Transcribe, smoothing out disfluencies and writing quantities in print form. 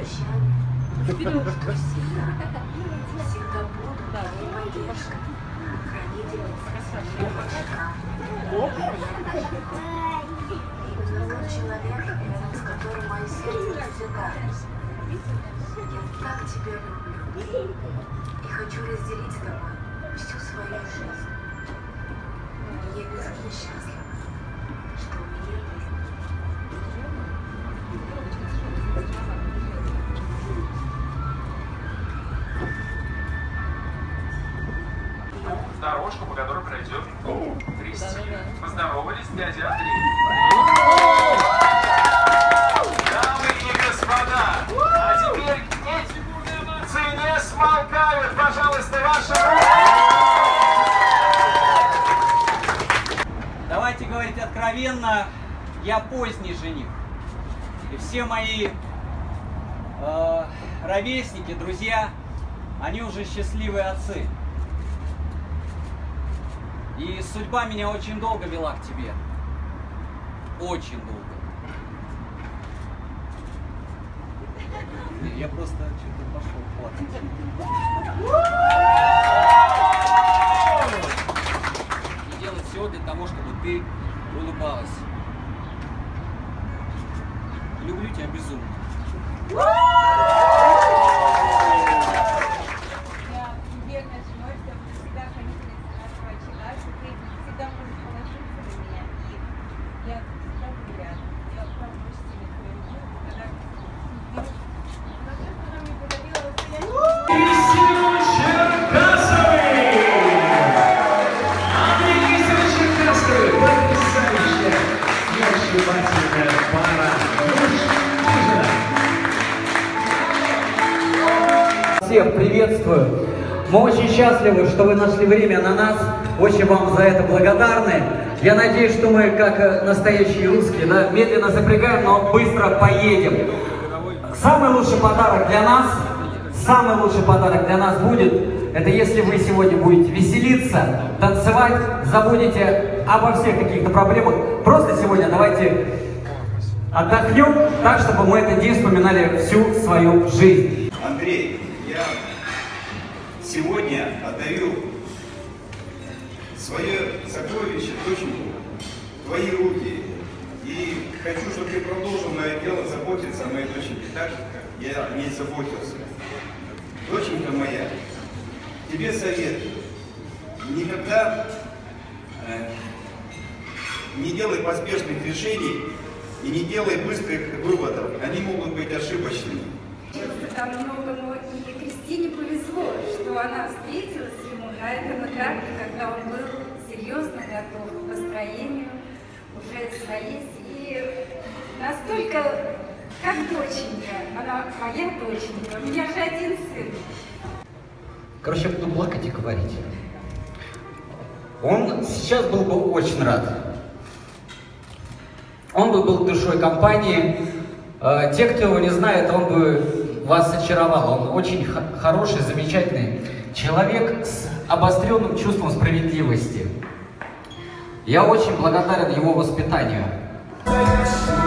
прощание, что всегда буду твоей поддержкой, хранительницей девочка. Именно тот человек, с которым мое сердце разлетается. Я так тебя люблю и хочу разделить с тобой всю свою жизнь. Я безумно счастлива, что у меня есть. Дорожку, по которой пройдет Кристина. Поздоровались с дядей Андреем. Дамы и господа, а теперь эти эмоции не смолкают. Пожалуйста, ваша... Давайте говорить откровенно, я поздний жених. И все мои ровесники, друзья, они уже счастливые отцы. И судьба меня очень долго вела к тебе. Очень долго. Я просто что-то пошел плакать. И делать все для того, чтобы ты улыбалась. Люблю тебя безумно. Всех приветствую. Мы очень счастливы, что вы нашли время на нас. Очень вам за это благодарны. Я надеюсь, что мы, как настоящие русские, да, медленно запрягаем, но быстро поедем. Самый лучший подарок для нас будет, это если вы сегодня будете веселиться, танцевать, забудете обо всех каких-то проблемах. Просто сегодня давайте отдохнем так, чтобы мы этот день вспоминали всю свою жизнь. Андрей, я сегодня отдаю свое сокровище доченьку в твои руки. И хочу, чтобы ты продолжил мое дело заботиться о моей доченьке так же, как я о ней заботился. Доченька моя, тебе советую, никогда не делай поспешных решений и не делай быстрых выводов. Они могут быть ошибочными. Там многому и Кристине повезло, что она встретилась ему на этом этапе, когда он был серьезно готов к построению уже своей семьи. Настолько, как доченька, она моя доченька, у меня же один сын. Короче, я буду плакать и говорить. Он сейчас был бы очень рад. Он бы был душой компании. Те, кто его не знает, он бы вас очаровал. Он очень хороший, замечательный человек с обостренным чувством справедливости. Я очень благодарен его воспитанию.